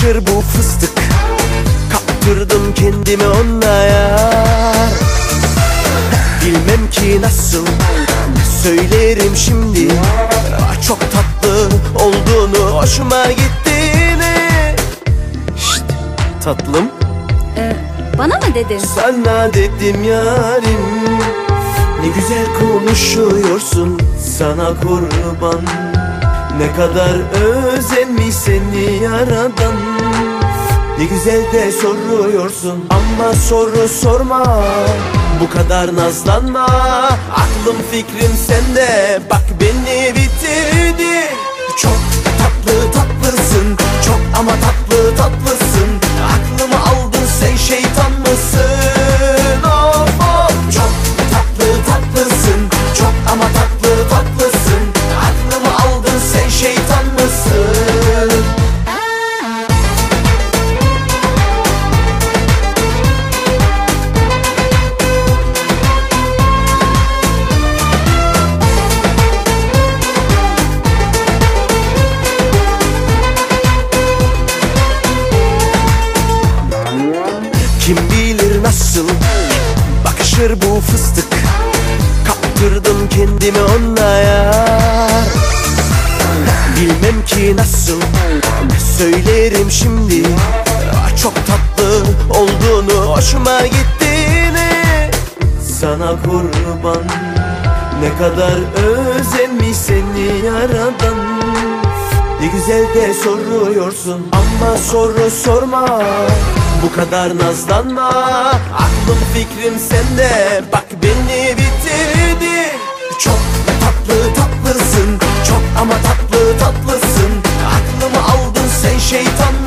Bakışır bu fıstık, kaptırdım kendimi ona yar. Bilmem ki nasıl söylerim şimdi, çok tatlı olduğunu, hoşuma gittiğini. Şşt tatlım, bana mı dedin? sana dedim yarim. Ne güzel konuşuyorsun, sana kurban. Ne kadar özenmiş seni yaradan. Ne güzel de soruyorsun ama soru sorma, bu kadar nazlanma. Aklım fikrim sende, bak beni bitirdi. Çok tatlı tatlısın, çok ama tatlı tatlısın. Aklımı aldın, sen şeytan mısın? Of of. Çok tatlı tatlısın, çok ama tatlı tatlısın. Aklımı aldın, sen şeytan mısın? Kim bilir nasıl bakışır bu fıstık, kaptırdım kendimi ona yar. Bilmem ki nasıl söylerim şimdi, çok tatlı olduğunu, hoşuma gittiğini. Sana kurban, ne kadar özenmiş seni yaradan. Ne güzel de soruyorsun ama soru sorma, bu kadar nazlanma. Aklım fikrim sende, bak beni bitirdi. Çok tatlı tatlısın, çok ama tatlı tatlısın. Aklımı aldın, sen şeytan